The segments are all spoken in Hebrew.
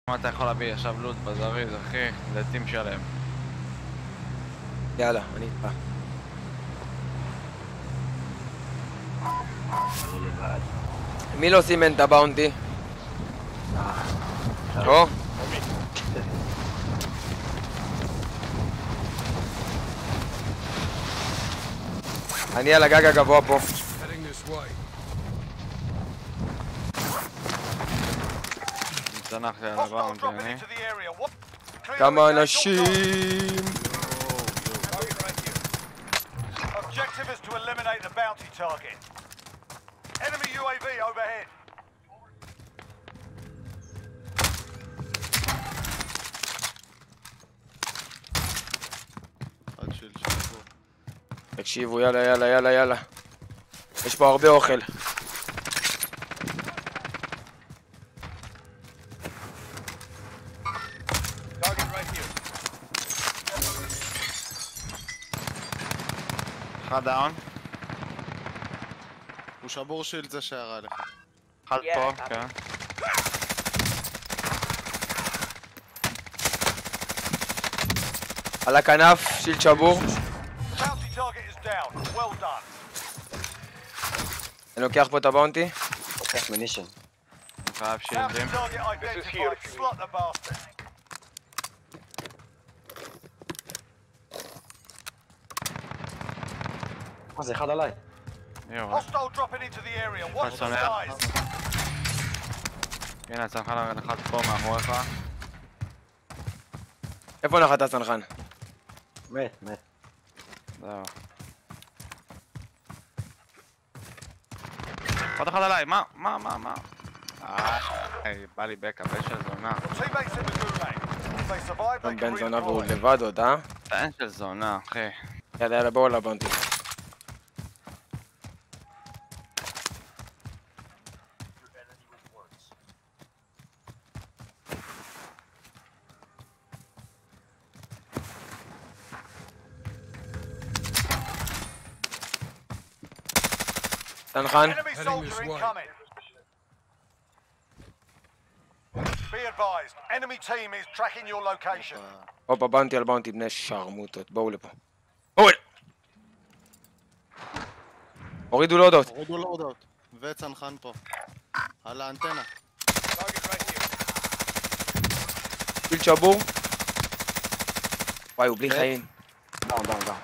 מה אתה יכול להביא עכשיו לוט בזריז, אחי? זה טים שלם. יאללה, אני איתך. מי לא סימן את הבאונטי? או? אני על הגג הגבוה פה. צנחתי על הבאונטי, אני. כמה אנשים! Objective is to eliminate the bounty target. Enemy UAV overhead. תקשיבו, יאללה, יאללה, יאללה, יאללה. יש פה הרבה אוכל. אחד דאון. הוא שבור שילד זה שערה לך. אחד פה, כן. על הכנף, שילד שבור. Bounty target is down. Well done. אני לוקח פה את הבאונטי. לוקח מנישן. אני חייב Bounty שילדים. target identified. Slot the bastard. מה זה אחד עליי? יואו, Hostile dropping into the area. Watch the שונא. skies. הנה הצנחן אחד פה מאחוריך. איפה נחת הצנחן? מת, מת. זהו. עוד אחד עליי, מה? בא לי בקאפ, יש של זונה. Your teammates in the gulag. If they survive, they can בן זונה והוא redeploy. לבד עוד, אה? אין של זונה, אחי. יאללה, יאללה, בואו לבאונטי. צנחן. Enemy soldier incoming. Be advised, enemy team is tracking your location. הופה, באונטי על באונטי, בני שרמוטות. בואו לפה. בואו! הורידו להודות. הורידו להודות. וצנחן פה. על האנטנה. שילד שבור. וואי, הוא בלי חיים. דאון, דאון, דאון.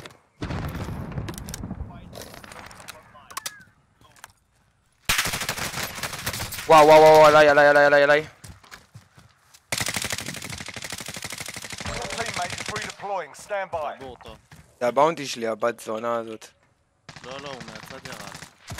וואו, וואו, וואו, עליי, עליי, עליי, עליי, עליי. Your teammate is redeploying. Stand by. שבור טוב. זה הבאונטי שלי, הבת זונה הזאת. לא, הוא מהצד ירד.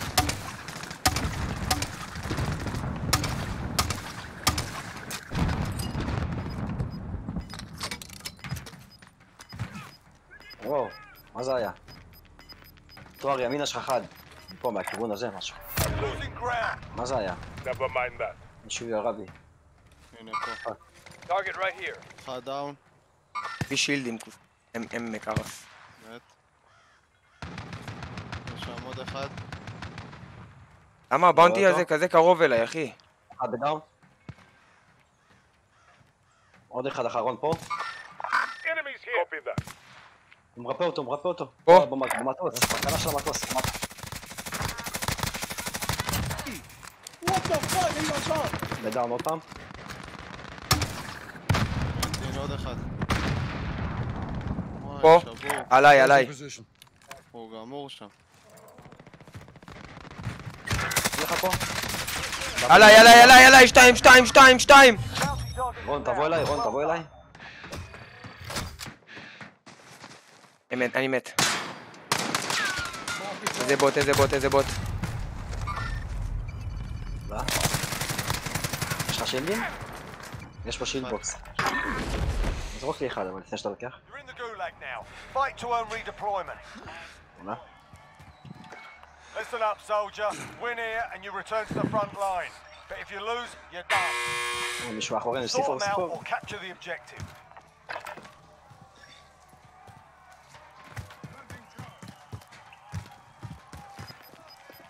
וואו, מה זה היה? תואר ימינה שלך חד. פה, מהכיוון הזה, משהו. Losing ground. מה זה היה? Never mind that. מישהו ירה בי. הנה פה. Target right here. אחד דאון. בלי שילדים, הם מקרס. מת. יש שם עוד אחד. למה הבאונטי לא, הזה לא. כזה קרוב אליי, אחי? אחד בדאון. עוד אחד אחרון פה. Enemies here. Copy that. הוא מרפא אותו, מרפא אותו. פה? במטוס, בקנה של המטוס. בדאון עוד פעם. הנה עוד אחד. פה? וואי, שבור. עליי, עליי. הוא גמור שם. יש לך פה? עליי, עליי, עליי, עליי, 2, 2, 2, 2! Bounty target. רון, תבוא אליי, רון, תבוא אליי. אני מת. איזה בוט, איזה בוט, איזה בוט. יש לך שילדים? יש פה שילד בוקס. זרוק לי אחד, אבל לפני שאתה לוקח. You're in the gulag now. Fight to earn redeployment. עונה? Listen up, soldier. Win here and you return to the front line. But if you lose, you're done. מישהו מאחורינו, Sort סיפור, them out סיפור. or capture the objective.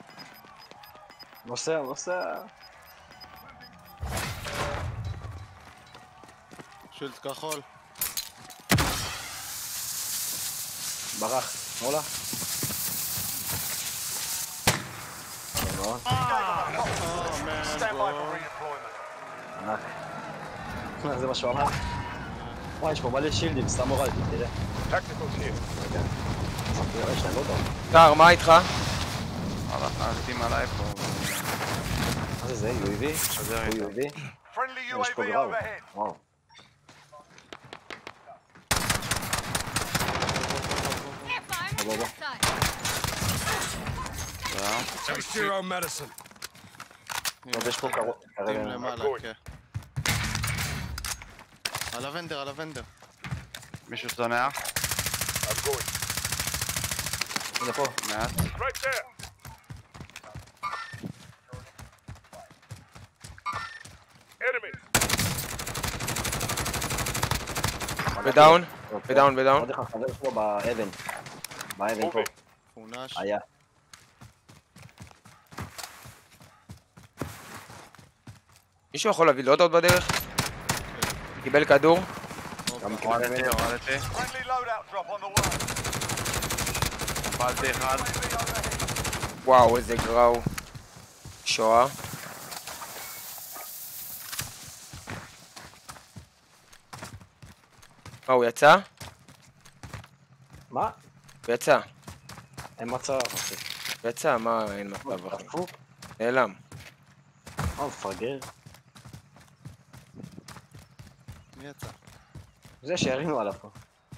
נוסע. שילד כחול. ברח. שמאלה. Stand by for redeployment. ענק. זה מה שהוא אמר? וואי, יש פה מלא שילדים, סתם הורדתי, תראה. רגע. יש להם לא טוב. קר, מה איתך? עלתים עליי פה. מה זה? UAV? חזר הוא איתו. UAV? Friendly יש פה UAV גראו. overhead. וואו. בוא, בוא. Taste your own medicine. טוב, יש פה קרוב. שים למעלה, כן. על הוונדר, על הוונדר. מישהו צונח? הנה פה. מעט. Right there. בדאון? בדאון, בדאון. עוד אחד חבר שלו באבן. באבן פה. פונש. היה. מישהו יכול להביא לו עוד בדרך? קיבל כדור? גם הורדתי. Friendly loadout drop on the way. נפלתי אחד. וואו, איזה גראו. שואה. מה, הוא יצא? מה? הוא יצא. אין מצב, אחי. הוא יצא, מה אין מצב אחי? דפוק? נעלם. הוא מפגר. מי יצא? זה שירינו עליו פה.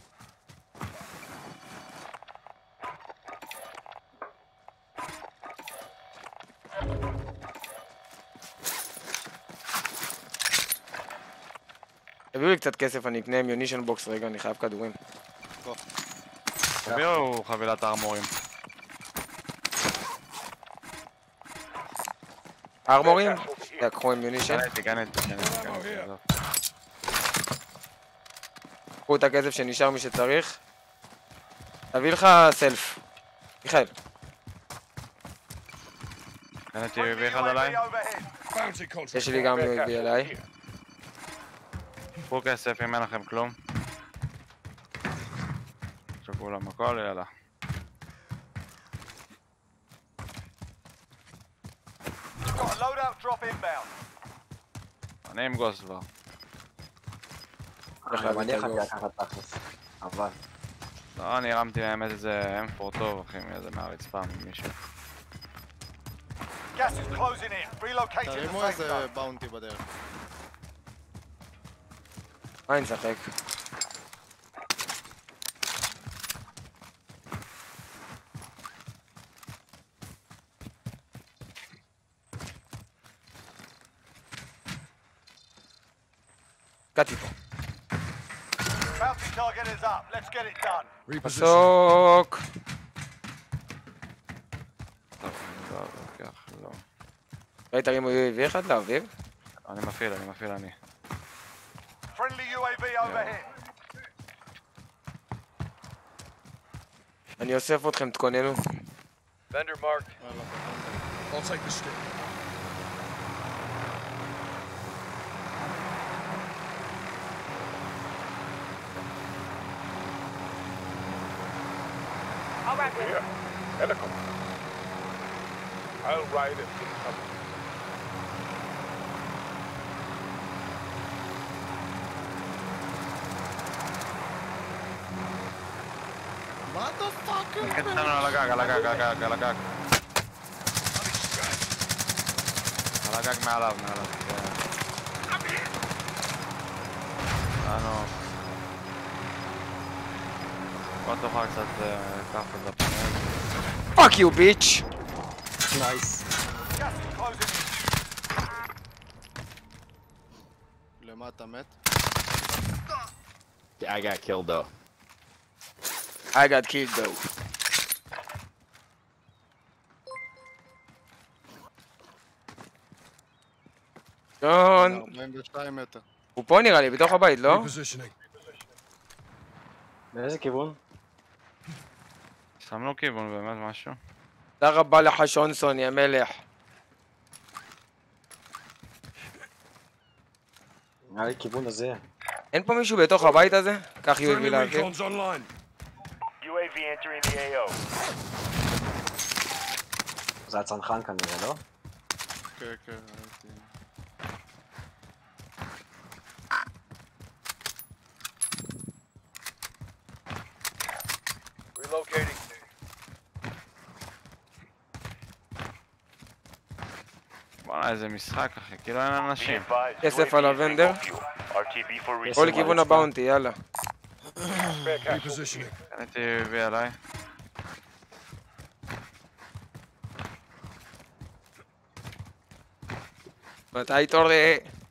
תביאו לי קצת כסף, אני אקנה מיונישן בוקס רגע, אני חייב כדורים. תביאו חבילת ארמורים. ארמורים? לקחו עם מיונישן. קניתי. קחו את הכסף שנשאר מי שצריך. תביא לך סלף. מיכאל. קניתי Friendly ואחד עליי. UAV overhead. Bounty contract. יש לי גם UAV עליי. קחו כסף אם אין לכם כלום. שכולם הכל, יאללה. Got a loadout drop inbound. אני עם גוס כבר. גם אני יכולתי לקחת תכלס. אבל. לא, אני הרמתי האמת איזה M4 טוב, אחי, מאיזה מהרצפה ממישהו. Gas is closing in. Relocate to the תרימו safe איזה zone. באונטי בדרך. מה נשחק? קטי פה. Bounty target is up. Let's get it done. Reposition. מסוק. טוב, לא, לוקח, לא. ראית תרימו UAV אחד לאוויר? אני מפעיל, אני. Friendly UAV overhead. אני אוסף אתכם, תכוננו. Vendor marked. I'll take the stick. All right, then. Helicopter. I'll ride it. מה אתה פאקינג? קטנו על הגג. על הגג מעליו. בוא תוכל קצת לקחת את זה פניהם. פאק יו ביץ'. נייס. Gas is closing in. למה אתה מת? I got killed though. ג'ון, 42 מטר. הוא פה נראה לי, בתוך הבית, לא? Repositioning. באיזה כיוון? שמנו כיוון באמת משהו. תודה רבה לך שונסון, יא מלך. נראה לי כיוון הזה. אין פה מישהו בתוך הבית הזה? קח UAV Friendly לאוויר. recon's online. UAV entering the AO. זה הצנחן כנראה, לא? כן, כן, ראיתי. Relocating. וואלה, איזה משחק, אחי, כאילו אין אנשים. כסף על הוונדר. בוא לכיוון הבאונטי, יאללה. Repositioning. קניתי UAV עליי. מתי תורה?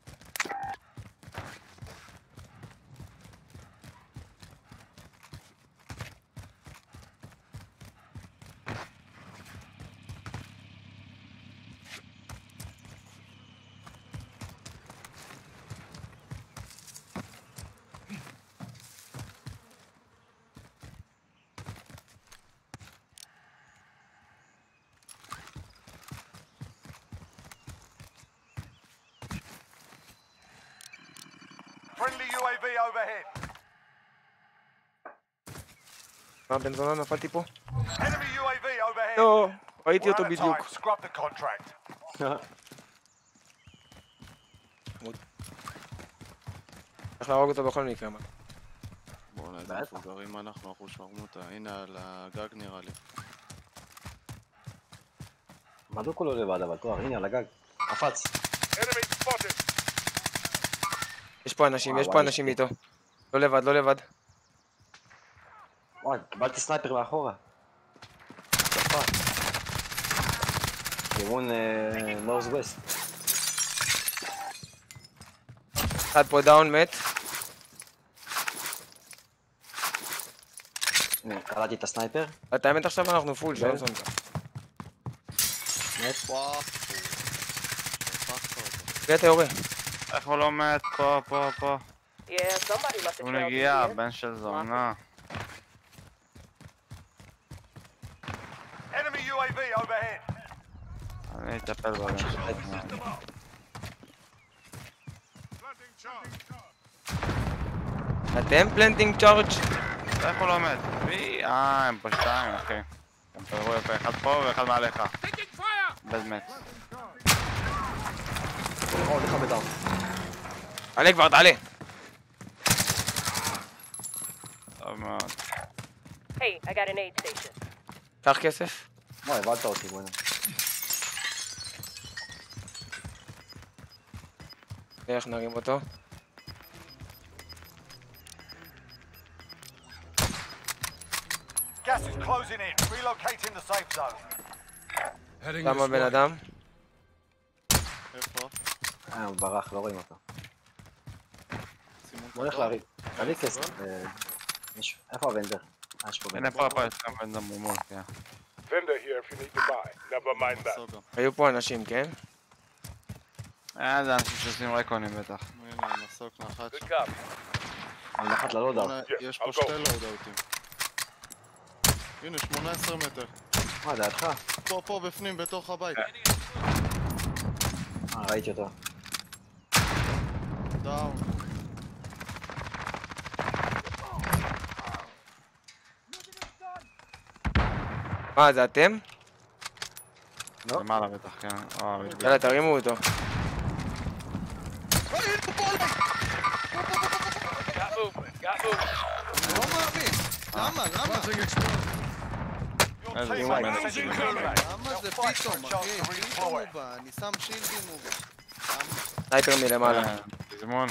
Friendly UAV overhead. מה, בן זונה, נפלתי פה? Enemy UAV overhead. לא, ראיתי We're אותו out of בדיוק. time. Scrub the contract. צריך להרוג אותו בכל מקרה, מה? בוא'נה, איזה בטח. מבוגרים אנחנו שרמוטה. הנה על הגג נראה לי. מדוק הוא לא לבד, אבל תואר, הנה על הגג. קפץ. Enemy spotted. יש פה אנשים, יש פה וואי, אנשים איתו. לא לבד, לא לבד. וואי, קיבלתי סנייפר מאחורה. קפץ. כיוון נורס ווסט. אחד פה דאון, מת. הנה, קלטתי את הסנייפר. את האמת עכשיו אנחנו פול, שאין סונטה. מת. וואו. הפכת אותו. תראה את היורה. איך הוא לא מת? פה, פה, פה. Yeah, somebody must have הוא trailed me נגיע, here. בן של זונה. Enemy UAV overhead. אני אטפל בבן של זונה. אתם פלנטינג צ'ארג'? איך הוא לא מת? הם פה שתיים, אחי. הם פגעו יפה, אחד פה ואחד מעליך. בד מת. או, לך בדאון. עלה כבר, תעלה. טוב מאוד. Hey, I got an aid station. קח כסף. וואי, הבלת אותי, בוא'נה. איך נרים אותו? Gas is closing in. Relocating the safe zone. Heading למה this בן way. אדם? איפה? הוא ברח, לא רואים אותו. סימון בוא נלך כתוב? להריד. תביא כסף. מישהו. איפה הוונדר? יש פה הנה וונדר. פה, יש גם בן אדם מומול, כן. Vendor here if you need to buy. Never mind נסוגה. היו פה אנשים, כן? זה אנשים שעושים רקונים בטח. הנה, נסוג נחת שם. אני נחת ללודאוט. בוא'נה, יש פה שתי לואודאוטים. הנה, 18 מטר. מה, לידך? פה, בפנים, בתוך הבית. ראיתי אותו. דאון. מה, זה אתם? לא. למעלה בטח, כן. יאללה, תרימו אותו. לא מאמין. למה? Planting explode. Your There's team one mate man. sent you back. למה זה They'll fight for פתאום, a chance אחי? to פתאום הוא redeploy. בא, אני שם שילדים הוא בא. למה? סנייפר מלמעלה. תזמון.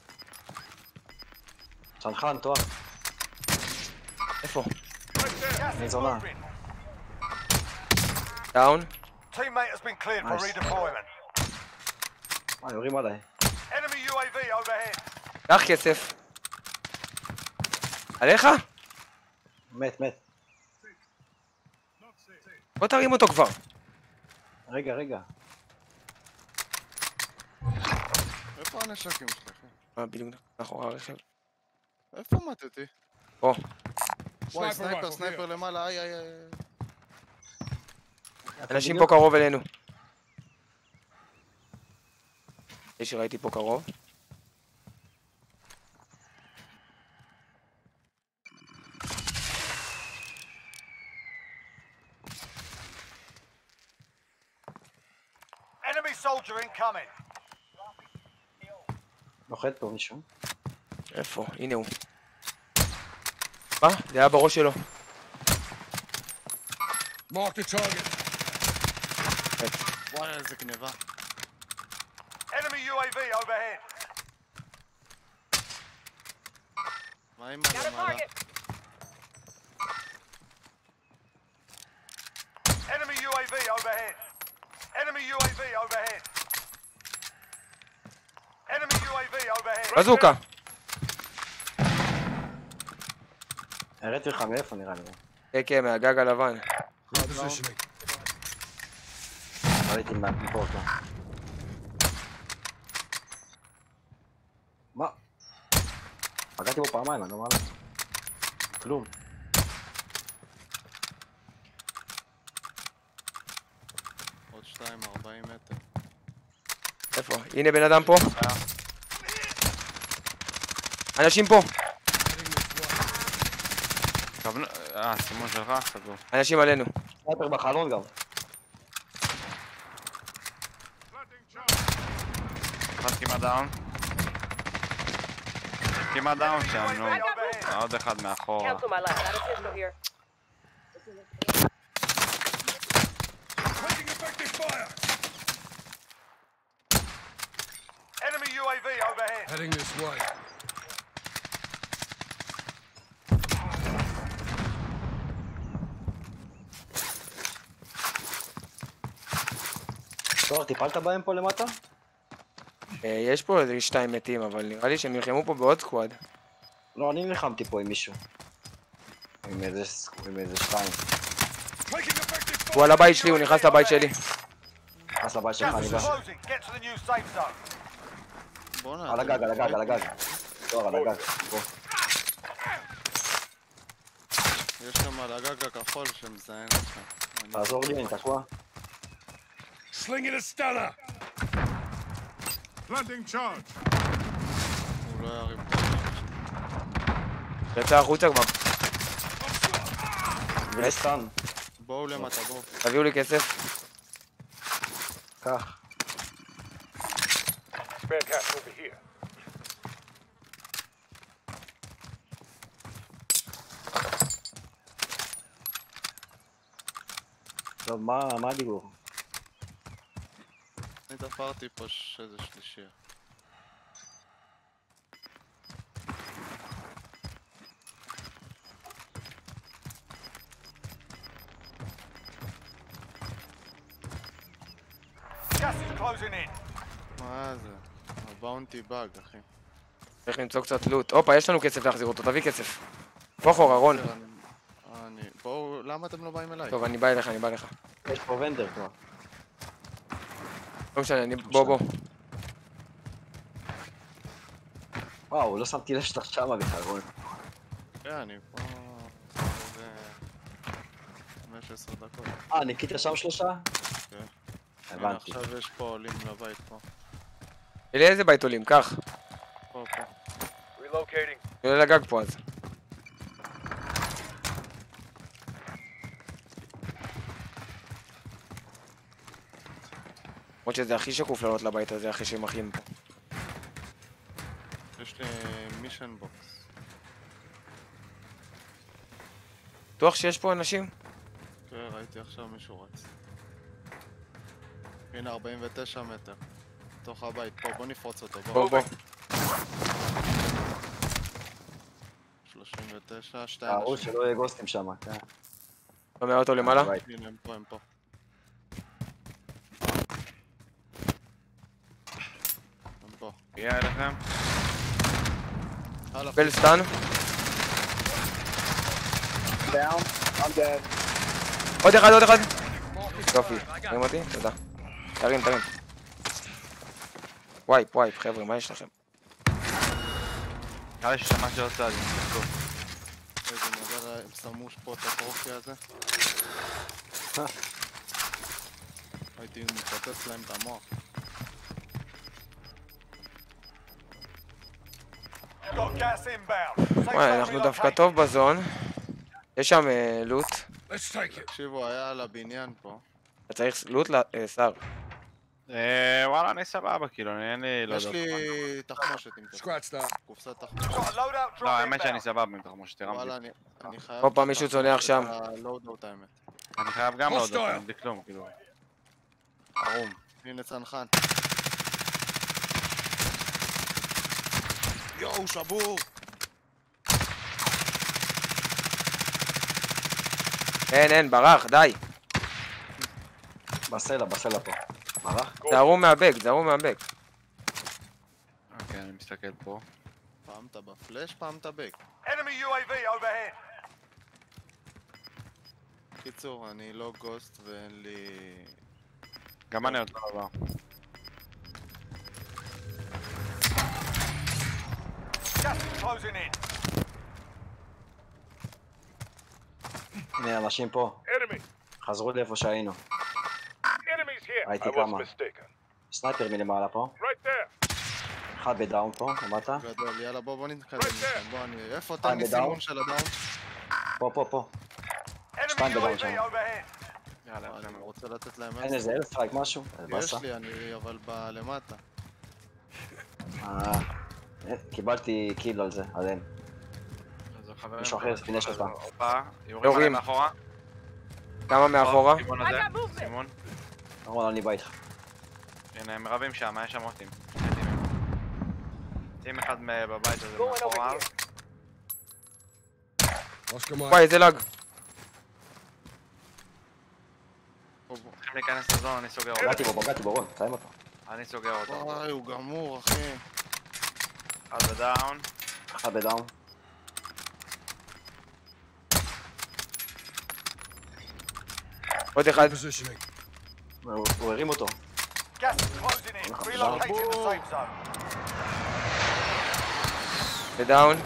צנחן, תואר. איפה? Gas is זונה. moving. דאון? Teammate has been cleared for Nice. redeployment. יורים עליי. Enemy UAV overhead. קח כסף. עליך? מת. בוא תרים אותו כבר. רגע. איפה הנשקים שלכם? מה, בדיוק מאחורי הרכב? איפה מתתי? פה. וואי, Sniper rifle סנייפר here. למעלה, איי. אנשים פה קרוב אלינו. שראיתי פה קרוב. soldier incoming. נוחת פה מישהו. איפה? הנה הוא. מה? זה היה בראש שלו. Mark the target. וואלה, איזה גניבה. Enemy UAV overhead. מה עם Got a הלמעלה? target. Enemy UAV overhead. Enemy UAV overhead. Enemy UAV overhead. בזוקה. הראיתי לך מאיפה נראה לי. כן, כן, מהגג הלבן. Repositioning. ראיתי מפה אותו. מה? פגעתי בו פעמיים, אני לא מעלה. כלום. עוד 2, 40 מטר. איפה? הנה בן אדם פה. אנשים פה. סימון שלך? סגור. אנשים עלינו. סייפר בחלון גם. אחד כמעט דאון. כמעט דאון שם, נו. עוד אחד מאחורה. Cancel my last. Got a pistol here. Taking effective fire. Enemy UAV overhead. Heading this way. טוב, טיפלת בהם פה למטה? יש פה איזה 2 מתים, אבל נראה לי שהם נלחמו פה בעוד סקוואד. לא, אני נלחמתי פה עם מישהו. עם איזה 2. Taking effective fire. הוא על הבית שלי, הוא נכנס לבית שלי. נכנס לבית שלך, אני Gas בא. is closing. Get to the new safe zone. בואנה. על הגג, על הגג, על הגג. לא, על הגג. בוא. יש שם על הגג הכחול שמזיין אותך. תעזור לי, אני תקוע. Slinging a stunner. Planting charge. הוא לא יריב. יצא החוצה כבר. ולסטן. בואו למטה, בואו. תביאו לי כסף. קח. Spare cash over here. טוב, מה הדיבור? אני תפרתי פה איזה שלישייה. Gas is closing in. מה זה? הבאונטי באג, אחי. צריך למצוא קצת לוט. הופה, יש לנו כסף להחזיר אותו, תביא כסף. פה אחורה, רון. בואו, למה אתם לא באים אליי? טוב, אני בא אליך, אני בא אליך. יש פה ונדר כבר. לא משנה, בוא. וואו, לא שמתי לב שאתה שמה בכלל, רון. כן, אני פה... זה... 15 דקות. ניקית שם 3? כן. הבנתי. עכשיו יש פה עולים לבית פה. אלי איזה בית עולים? קח. פה. Relocating. אני עולה לגג פה אז. למרות שזה הכי שקוף לעלות לבית הזה אחרי שהם אחים פה. יש לי מישן בוקס. בטוח שיש פה אנשים? כן, ראיתי עכשיו מישהו רץ. הנה 49 מטר. בתוך הבית פה, בוא נפרוץ אותו, בוא. 39, 2 תארו אנשים. שלא יהיה גוסטים שם, כן. שומע אותו למעלה? הנה הם פה, הם פה. הם פה. הגיע אליכם? הלאה. בל סטן. down, I'm dead. עוד אחד. יופי, רואים אותי? תודה. תרים. וייפ, חבר'ה, מה יש לכם? נראה לי ששמעתי עוד צעדים, תחכו. איזה מזל, הם שמו פה את הטרופי הזה. הייתי מפוצץ להם את המוח. Got gas inbound. Safe וואי, zone אנחנו דווקא relocated. טוב בזון. יש שם לוט. Let's take it. תקשיבו, היה על הבניין פה. אתה צריך לוט? שר. וואלה, אני סבבה, כאילו, אין לי... לא יש יודע. לי תחמושת אם אתה... Scratch that. קופסת Got תחמושת. a loadout לא, drop האמת שאני inbound. סבבה עם תחמושת, הרמתי. וואלה, אני חייב... הופה, מישהו צונח שם. הלואודאוט האמת. אני חייב גם Hostile. להודות, אין לי כלום, כאילו. ערום. הנה צנחן. יואו, שבור! אין, ברח, די. בסלע פה. ברח? תערו מהבק, תערו מהבק. אוקיי, אני מסתכל פה. פעם אתה בפלאש, פעם אתה בק. Enemy UAV overhead. קיצור, אני לא גוסט ואין לי... גם אני עוד לא עבר. Gas is closing in. הנה, אנשים פה. Enemy. חזרו לאיפה שהיינו. Enemies here. ראיתי I was כמה. mistaken. סנייפר מלמעלה פה. Right there. אחד בדאון פה, למטה. גדול, יאללה בוא נתקדם Right מכם, בוא אני... איפה פעם תן לי בדאון. סימון של הדאון? פה. Enemy Stand the UAV down, overhead. יאללה, אני יפה מאוד. רוצה לתת להם אין איזה אלף פרייק משהו? יש באסה. לי, אני אבל בלמטה. קיבלתי קיל על זה, על אין. אז החברים- מישהו אחר פינש אותה. הופה, יורים יורים. עליהם מאחורה. כמה מאחורה? סימון I הזה, got movement. סימון. נכון, אני בא איתך. הנה, הם רבים שם, יש שם עוד טים. טים אחד בבית הזה Going over מאחורה. here. Oscar Mike. וואי, איזה לאג. צריכים להיכנס לזון, אני סוגר אותו. פגעתי בו, רון, תאם אותו. אני סוגר אותו. וואי, הוא גמור, אחי. אחד בדאון. אחד בדאון. עוד אחד. Positioning. הוא הרים אותו. Gas is closing in. Relocating the safe zone. בדאון.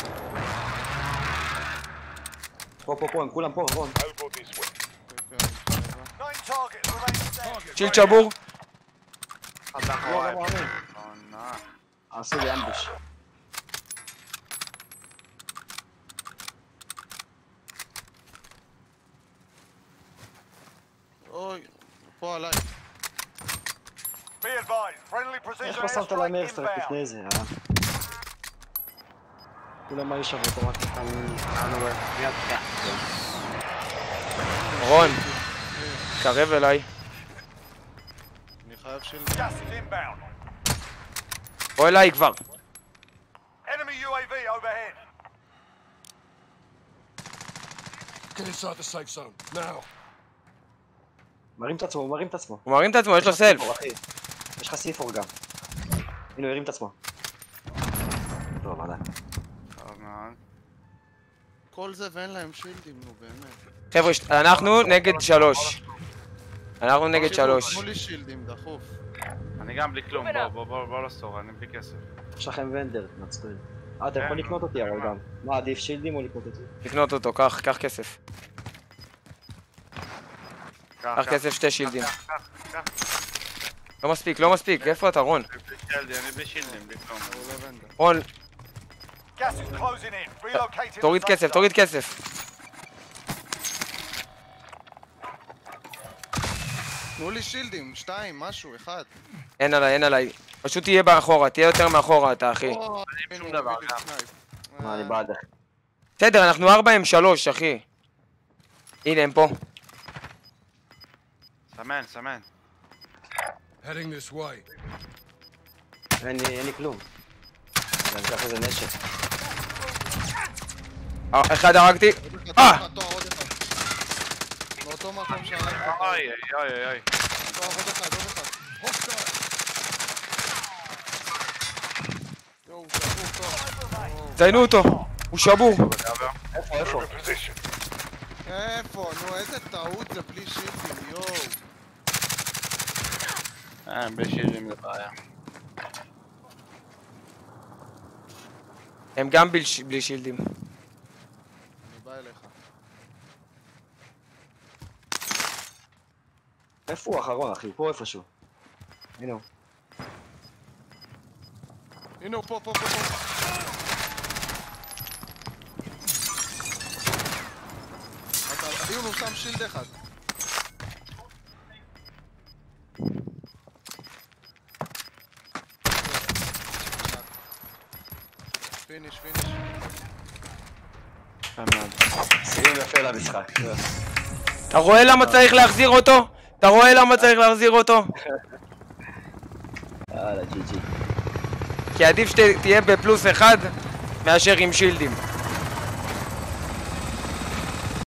פה, הם כולם פה, רון. I'll go this way. 9 targets remain standing. Target. שיל right צ'בור. אחד מאחורה. לא, עונה. עשו לי אמבוש. אוי, פה עליי. Be advised. Friendly precision איך לא שמת להם airstrike איירסטרייק inbound. לפני זה, כולם היו שם אוטומטית. רון. קרב אליי. אני חייב שילד. Gas is inbound. בוא אליי כבר. Enemy UAV overhead. Get inside the safe zone. Now. מרים את עצמו, הוא מרים את עצמו, יש לו סלף. אחי. יש לך סיפור גם. הנה, הוא הרים את עצמו. טוב, עדיין. טוב מאוד. כל זה ואין להם שילדים, נו באמת. חבר'ה, אנחנו נגד 3. אנחנו נגד 3. תנו לי שילדים, דחוף. אני גם בלי כלום, בוא לא סתור, אני בלי כסף. יש לכם ונדר, תנצחו. אתה יכול לקנות אותי אבל גם. מה, עדיף שילדים או לקנות אותי? לקנות אותו, קח כסף. קח כסף 2 שילדים. קח. לא מספיק, איפה אתה רון? אני בלי שילדים, בלי כלום. הוא לא ונדר. רון, Gas is closing in. Relocating the תוריד safe כסף, zone. תוריד כסף. תנו לי שילדים, 2, משהו, 1. אין עליי. פשוט תהיה מאחורה, תהיה יותר מאחורה אתה אחי. שום דבר, גם. מה, אני בעדך. בסדר, אנחנו 4 עם 3 אחי. הנה הם פה. סמן. Heading this way. אין לי כלום. אני אקח איזה נשק. אחד הרגתי. עוד אחד. באותו מקום שהרגת. אוי. עוד אחד. Hostile. יואו, שבור טוב. זיינו אותו. הוא שבור. איפה? Position. איפה? נו, איזה טעות זה בלי שילדים, יואו. בלי שילדים זה בעיה. הם גם בלי שילדים. אני בא אליך. איפה הוא האחרון אחי? פה איפשהו. הנה הוא. הנה הוא פה. הנה הוא שם שילד אחד. פיניש. סיום יפה למשחק. אתה רואה למה צריך להחזיר אותו? אתה רואה למה צריך להחזיר אותו? יאללה, ג'י ג'י. כי עדיף שתהיה בפלוס אחד מאשר עם שילדים.